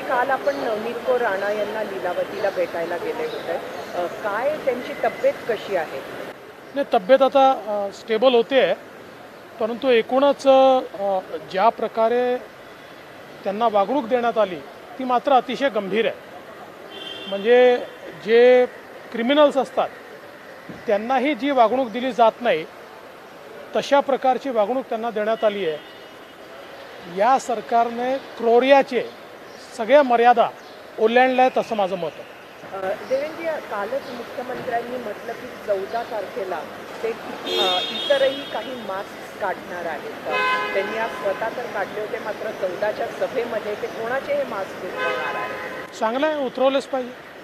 काल आपण नवनीत कौर राणा यांना लीलावतीला भेटायला गेले होते. काय त्यांची तब्येत कशी आहे? नाही, तब्येत आता स्टेबल होते आहे, परंतु एकूणच ज्या प्रकारे त्यांना वागणूक देण्यात आली ती मात्र अतिशय गंभीर आहे. म्हणजे जे क्रिमिनल्स असतात त्यांनाही जी वागणूक दिली जात नाही तशा प्रकारची वागणूक त्यांना देण्यात आली आहे. या सरकारने क्रौर्याचे सगळ्या मर्यादा ओलांडल्या आहेत असं माझं मत आहे. देवेंद्र, कालच मुख्यमंत्र्यांनी म्हटलं की 14 तारखेला ते इतरही काही मास्क काढणार आहेत. त्यांनी आज स्वतः तर काढले होते, मात्र 14च्या सभेमध्ये ते कोणाचे हे मास्क उतरवणार आहेत? चांगलं आहे, उतरवलेच पाहिजे.